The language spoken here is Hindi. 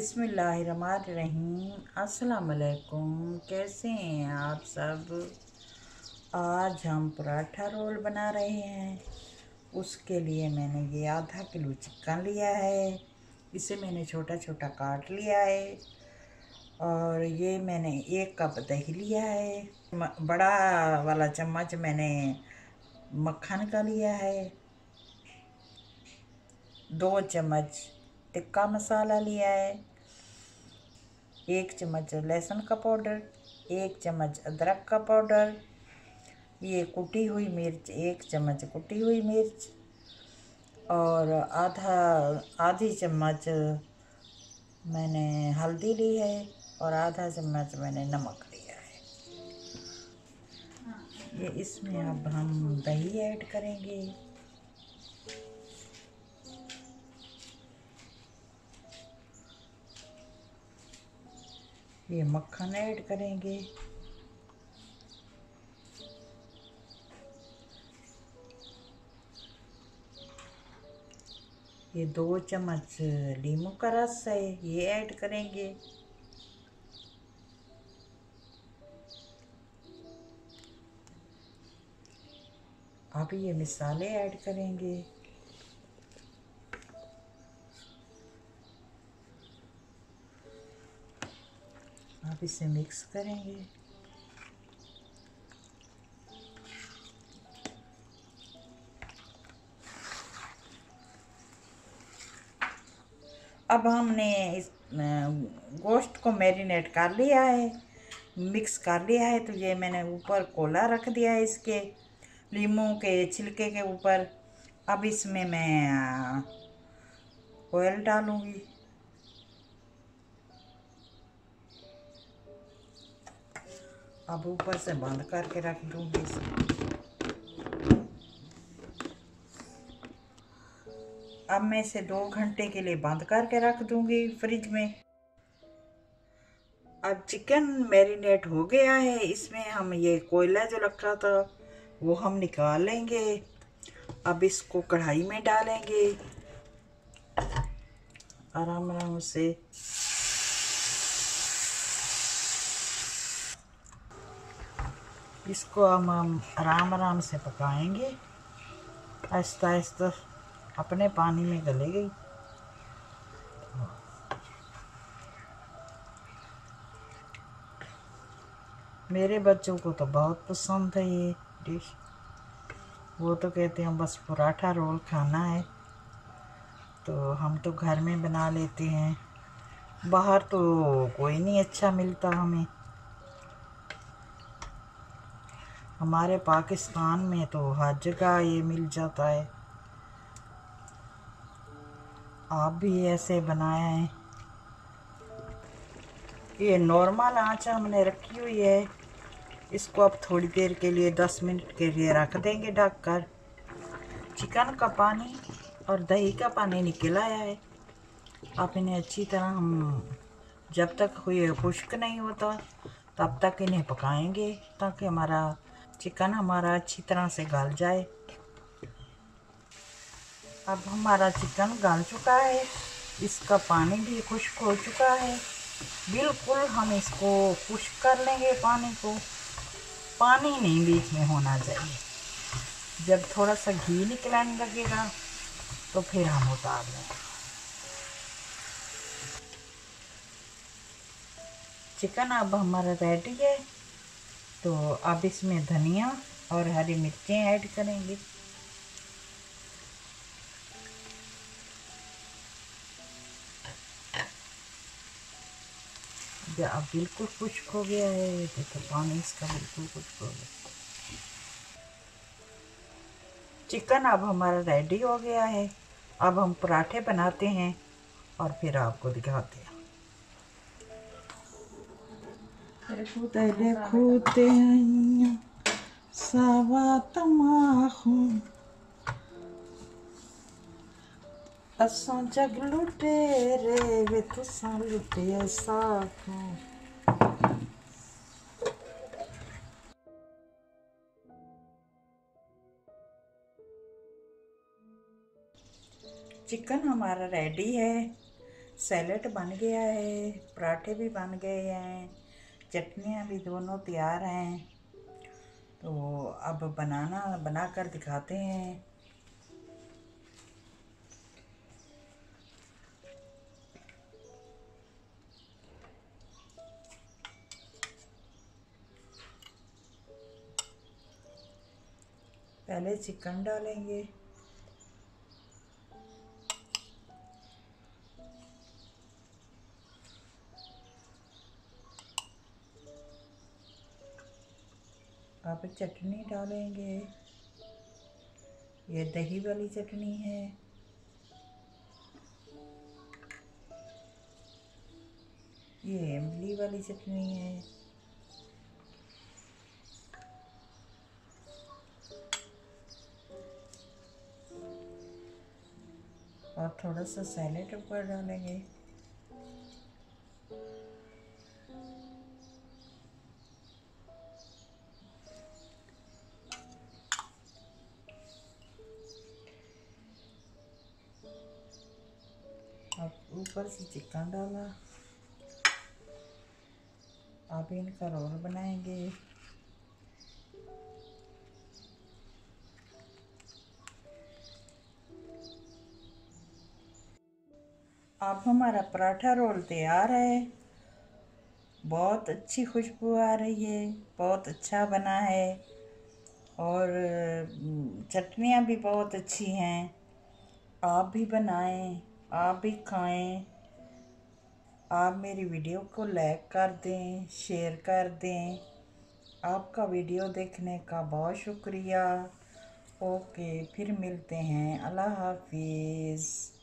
बिस्मिल्लाहिर्रहमानिर्रहीम। अस्सलाम वालेकुम। कैसे हैं आप सब? आज हम पराठा रोल बना रहे हैं। उसके लिए मैंने ये आधा किलो चिकन लिया है। इसे मैंने छोटा छोटा काट लिया है। और ये मैंने 1 कप दही लिया है। बड़ा वाला चम्मच मैंने मक्खन का लिया है। 2 चम्मच टिक्का मसाला लिया है। 1 चम्मच लहसुन का पाउडर, 1 चम्मच अदरक का पाउडर, ये कुटी हुई मिर्च, 1 चम्मच कुटी हुई मिर्च, और आधी चम्मच मैंने हल्दी ली है, और आधा चम्मच मैंने नमक लिया है। ये इसमें अब हम दही ऐड करेंगे। ये मक्खन ऐड करेंगे। ये 2 चम्मच नींबू का रस है, ये ऐड करेंगे। अब ये मसाले ऐड करेंगे। अब इसे मिक्स करेंगे। अब हमने इस गोश्त को मैरिनेट कर लिया है, मिक्स कर लिया है। तो ये मैंने ऊपर कोला रख दिया है इसके, लीमू के छिलके के ऊपर। अब इसमें मैं ऑयल डालूंगी। अब ऊपर से बंद करके रख दूंगी इसे। अब मैं इसे 2 घंटे के लिए बंद करके रख दूंगी फ्रिज में। अब चिकन मैरिनेट हो गया है। इसमें हम ये कोयला जो रखा था वो हम निकाल लेंगे। अब इसको कढ़ाई में डालेंगे आराम आराम से। इसको हम आराम आराम से पकाएंगे, आहिस्ता आहिस्ता अपने पानी में गलेगी। मेरे बच्चों को तो बहुत पसंद है ये डिश। वो तो कहते हैं बस पराठा रोल खाना है। तो हम तो घर में बना लेते हैं, बाहर तो कोई नहीं अच्छा मिलता हमें। हमारे पाकिस्तान में तो हर जगह ये मिल जाता है। आप भी ऐसे बनाए हैं। ये नॉर्मल आंच हमने रखी हुई है। इसको अब थोड़ी देर के लिए 10 मिनट के लिए रख देंगे ढककर। चिकन का पानी और दही का पानी निकल आया है। अब इन्हें अच्छी तरह हम जब तक ये खुश्क नहीं होता तब तक इन्हें पकाएंगे, ताकि हमारा चिकन अच्छी तरह से गल जाए। अब हमारा चिकन गल चुका है, इसका पानी भी खुश्क हो चुका है। बिल्कुल हम इसको खुश्क कर लेंगे। पानी को, पानी नहीं बीच में होना चाहिए। जब थोड़ा सा घी निकलने लगेगा तो फिर हम उतार लेंगे। चिकन अब हमारा रेडी है। तो अब इसमें धनिया और हरी मिर्चें ऐड करेंगे। अब बिल्कुल खुश्क हो गया है। देखो पानी इसका बिल्कुल खुश्क हो गया। चिकन अब हमारा रेडी हो गया है। अब हम पराठे बनाते हैं और फिर आपको दिखाते हैं। असां जग लुटेरे वे तुसां लुटे साखों। चिकन हमारा रेडी है। सैलेड बन गया है, पराठे भी बन गए हैं, चटनियाँ भी दोनों तैयार हैं। तो अब बनाकर दिखाते हैं। पहले चिकन डालेंगे, अब चटनी डालेंगे। ये दही वाली चटनी है। ये इमली वाली चटनी है। और थोड़ा सा सैलेड ऊपर डालेंगे। अब ऊपर से चिकन डाला। अब इनका रोल बनाएंगे। अब हमारा पराठा रोल तैयार है। बहुत अच्छी खुशबू आ रही है, बहुत अच्छा बना है। और चटनियाँ भी बहुत अच्छी हैं। आप भी बनाएं, आप भी खाएं। आप मेरी वीडियो को लाइक कर दें, शेयर कर दें। आपका वीडियो देखने का बहुत शुक्रिया। ओके, फिर मिलते हैं। अल्लाह हाफिज़।